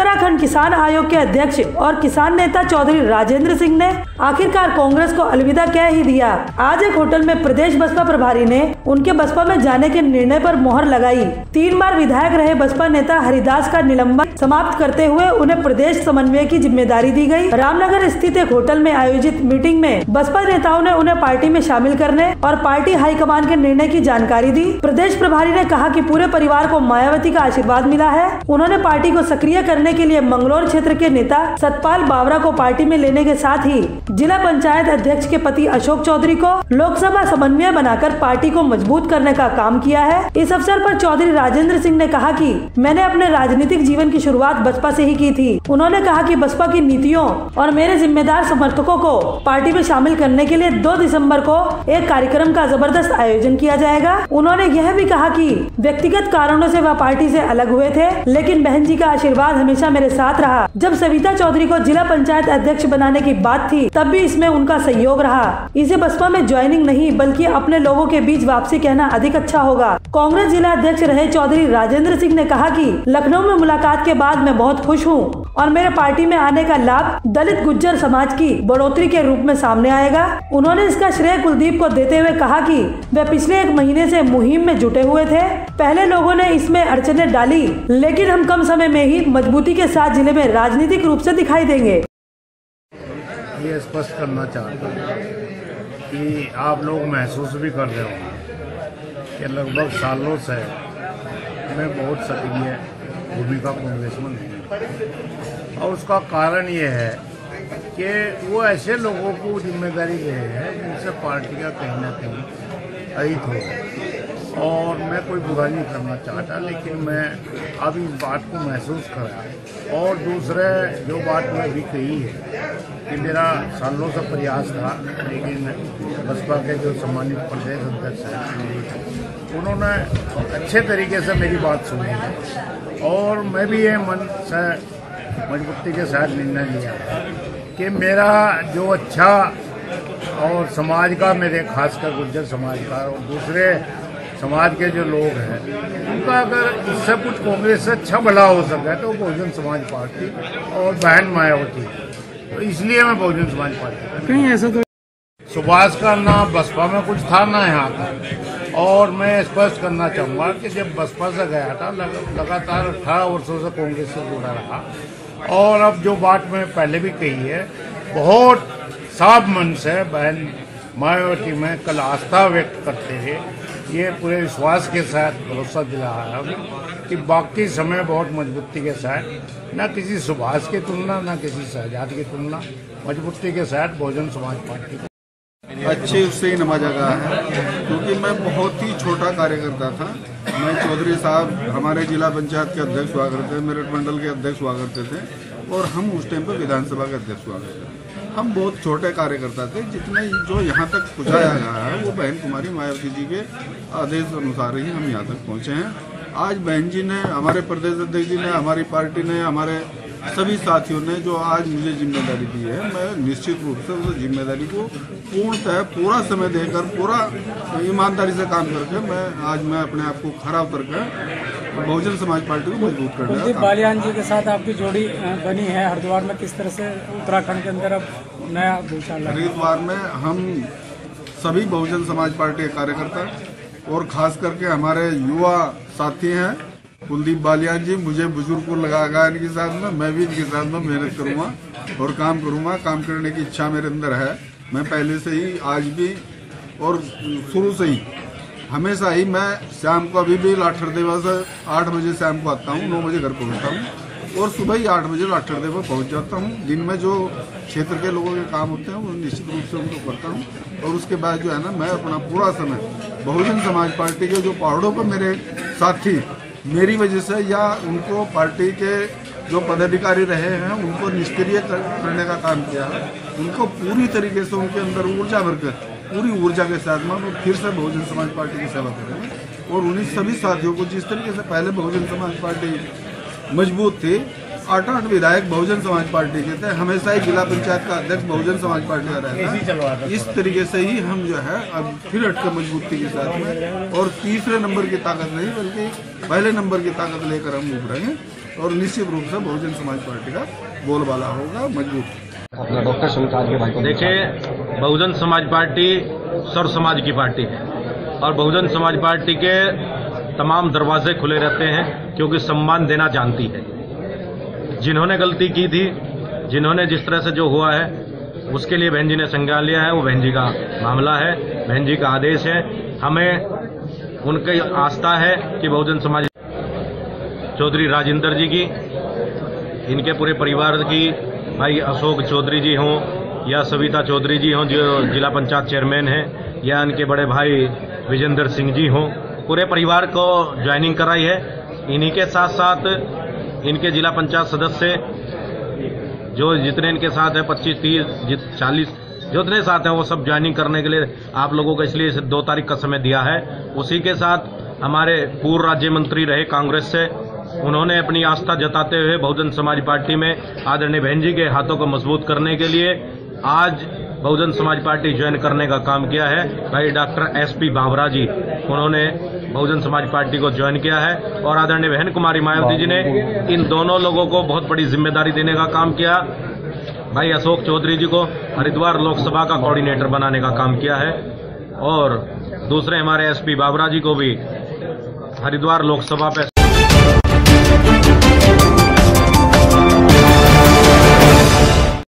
उत्तराखंड किसान आयोग के अध्यक्ष और किसान नेता चौधरी राजेंद्र सिंह ने आखिरकार कांग्रेस को अलविदा कह ही दिया। आज एक होटल में प्रदेश बसपा प्रभारी ने उनके बसपा में जाने के निर्णय पर मोहर लगाई। 3 बार विधायक रहे बसपा नेता हरिदास का निलंबन समाप्त करते हुए उन्हें प्रदेश समन्वय की जिम्मेदारी दी गई। रामनगर स्थित एक होटल में आयोजित मीटिंग में बसपा नेताओं ने उन्हें पार्टी में शामिल करने और पार्टी हाईकमान के निर्णय की जानकारी दी। प्रदेश प्रभारी ने कहा कि पूरे परिवार को मायावती का आशीर्वाद मिला है। उन्होंने पार्टी को सक्रिय करने के लिए मंगलौर क्षेत्र के नेता सतपाल बावरा को पार्टी में लेने के साथ ही जिला पंचायत अध्यक्ष के पति अशोक चौधरी को लोकसभा समन्वय बनाकर पार्टी को मजबूत करने का काम किया है। इस अवसर पर चौधरी राजेंद्र सिंह ने कहा कि मैंने अपने राजनीतिक जीवन की शुरुआत बसपा से ही की थी। उन्होंने कहा कि बसपा की नीतियों और मेरे जिम्मेदार समर्थकों को पार्टी में शामिल करने के लिए 2 दिसंबर को एक कार्यक्रम का जबरदस्त आयोजन किया जाएगा। उन्होंने यह भी कहा कि व्यक्तिगत कारणों से वह पार्टी से अलग हुए थे, लेकिन बहन जी का आशीर्वाद हमेशा मेरे साथ रहा। जब सविता चौधरी को जिला पंचायत अध्यक्ष बनाने की बात थी तब भी इसमें उनका सहयोग रहा। इसे बसपा में ज्वाइनिंग नहीं बल्कि अपने लोगों के बीच वापसी कहना अधिक अच्छा होगा। कांग्रेस जिला अध्यक्ष रहे चौधरी राजेंद्र सिंह ने कहा कि लखनऊ में मुलाकात के बाद मैं बहुत खुश हूँ और मेरे पार्टी में आने का लाभ दलित गुज्जर समाज की बढ़ोतरी के रूप में सामने आएगा। उन्होंने इसका श्रेय कुलदीप को देते हुए कहा कि वे पिछले 1 महीने से मुहिम में जुटे हुए थे। पहले लोगों ने इसमें अड़चनें डाली, लेकिन हम कम समय में ही मजबूती के साथ जिले में राजनीतिक रूप से दिखाई देंगे। ये स्पष्ट करना चाहता हूँ कि आप लोग महसूस भी कर रहे होंगे कि लगभग सालों से मैं बहुत सक्रिय भूमिका कांग्रेस में नहीं, और उसका कारण ये है कि वो ऐसे लोगों को जिम्मेदारी दे रहे हैं जिनसे पार्टी का कहीं ना कहीं अहित हो, और मैं कोई बुरा नहीं करना चाहता, लेकिन मैं अब इस बात को महसूस करा। और दूसरे जो बात मैं भी कही है कि मेरा सालों से प्रयास था, लेकिन बसपा के जो सम्मानित प्रदेश अध्यक्ष हैं उन्होंने अच्छे तरीके से मेरी बात सुनी है, और मैं भी ये मन से मजबूती के साथ निर्णय लिया कि मेरा जो अच्छा और समाज का, मेरे खासकर गुज्जर समाज का और दूसरे समाज के जो लोग हैं उनका अगर इससे कुछ कांग्रेस से अच्छा भला हो सके तो बहुजन समाज पार्टी और बहन मायावती, तो इसलिए मैं बहुजन समाज पार्टी कहीं ऐसा तो सुभाष का ना बसपा में कुछ था ना यहाँ का। और मैं स्पष्ट करना चाहूँगा कि जब बसपा से गया था लगातार 18 वर्षों से कांग्रेस से जुड़ा रहा, और अब जो बात मैं पहले भी कही है, बहुत साफ मन से बहन मायावती में कल आस्था व्यक्त करते हुए ये पूरे विश्वास के साथ भरोसा दिलाया है कि बाकी समय बहुत मजबूती के साथ, न किसी सुभाष की तुलना न किसी शहजाद की तुलना, मजबूती के साथ बहुजन समाज पार्टी अच्छे उससे ही नवाजा गया है, क्योंकि मैं बहुत ही छोटा कार्यकर्ता था। मैं चौधरी साहब हमारे जिला पंचायत के अध्यक्ष हुआ करते थे, मेरठ मंडल के अध्यक्ष हुआ करते थे, और हम उस टाइम पर विधानसभा के अध्यक्ष हुआ करते थे। हम बहुत छोटे कार्यकर्ता थे। जितने जो यहाँ तक पहुँचाया गया है वो बहन कुमारी मायावती जी के आदेश अनुसार ही हम यहाँ तक पहुँचे हैं। आज बहन जी ने, हमारे प्रदेश अध्यक्ष जी ने, हमारी पार्टी ने, हमारे सभी साथियों ने जो आज मुझे जिम्मेदारी दी है, मैं निश्चित रूप से उस जिम्मेदारी को पूर्णतः पूरा समय देकर, पूरा ईमानदारी से काम करके मैं अपने आप को खरा उतर कर बहुजन समाज पार्टी को मजबूत कर रहा कुलदीप बालियान जी के साथ आपकी जोड़ी बनी है हरिद्वार में, किस तरह से उत्तराखंड के अंदर अब नया भूचाल? हरिद्वार में हम सभी बहुजन समाज पार्टी के कार्यकर्ता और खास करके हमारे युवा साथी हैं कुलदीप बालियान जी, मुझे बुजुर्ग को लगाएगा इनके साथ में, मैं भी इनके साथ में मेहनत करूँगा और काम करूँगा। काम करने की इच्छा मेरे अंदर है। मैं पहले से ही, आज भी और शुरू से ही, हमेशा ही मैं शाम को, अभी भी लाठरदेवा से 8 बजे शाम को आता हूँ, 9 बजे घर पहुँचता हूँ और सुबह ही 8 बजे लाठरदेवा पहुँच जाता हूँ। दिन में जो क्षेत्र के लोगों के काम होते हैं वो निश्चित रूप से उनको करता हूँ, और उसके बाद जो है ना, मैं अपना पूरा समय बहुजन समाज पार्टी के जो पहाड़ों पर मेरे साथी मेरी वजह से या उनको पार्टी के जो पदाधिकारी रहे हैं उनको निष्क्रिय करने का काम किया है, उनको पूरी तरीके से उनके अंदर ऊर्जा भरकर पूरी ऊर्जा के साथ में वो फिर से बहुजन समाज पार्टी की सेवा करेंगे। और उन्हीं सभी साथियों को जिस तरीके से पहले बहुजन समाज पार्टी मजबूत थी, 8 विधायक बहुजन समाज पार्टी के थे, हमेशा ही जिला पंचायत का अध्यक्ष बहुजन समाज पार्टी का रहता है। इस तरीके से ही हम जो है अब फिर हटके मजबूती के साथ में और तीसरे नंबर की ताकत नहीं बल्कि पहले नंबर की ताकत लेकर हम उभरेंगे और निश्चित रूप से बहुजन समाज पार्टी का बोलबाला होगा मजबूत। अपना डॉक्टर सुमित के भाई को देखिए, बहुजन समाज पार्टी सर्व समाज की पार्टी है और बहुजन समाज पार्टी के तमाम दरवाजे खुले रहते हैं क्योंकि सम्मान देना जानती है। जिन्होंने गलती की थी, जिन्होंने जिस तरह से जो हुआ है उसके लिए बहन जी ने संज्ञान लिया है, वो बहन जी का मामला है, बहन जी का आदेश है। हमें उनकी आस्था है कि बहुजन समाज चौधरी राजेंद्र जी की, इनके पूरे परिवार की, भाई अशोक चौधरी जी हों या सविता चौधरी जी हों जो जिला पंचायत चेयरमैन हैं, या इनके बड़े भाई विजेंद्र सिंह जी हों, पूरे परिवार को ज्वाइनिंग कराई है। इन्हीं के साथ साथ इनके जिला पंचायत सदस्य जो जितने इनके साथ है 25, 30, 40 जितने साथ हैं वो सब ज्वाइनिंग करने के लिए आप लोगों को इसलिए 2 तारीख का समय दिया है। उसी के साथ हमारे पूर्व राज्य मंत्री रहे कांग्रेस से, उन्होंने अपनी आस्था जताते हुए बहुजन समाज पार्टी में आदरणीय बहन जी के हाथों को मजबूत करने के लिए आज बहुजन समाज पार्टी ज्वाइन करने का काम किया है। भाई डॉक्टर SP बावरा जी, उन्होंने बहुजन समाज पार्टी को ज्वाइन किया है और आदरणीय बहन कुमारी मायावती जी ने इन दोनों लोगों को बहुत बड़ी जिम्मेदारी देने का काम किया। भाई अशोक चौधरी जी को हरिद्वार लोकसभा का कोऑर्डिनेटर बनाने का काम किया है और दूसरे हमारे SP बावरा जी को भी हरिद्वार लोकसभा पे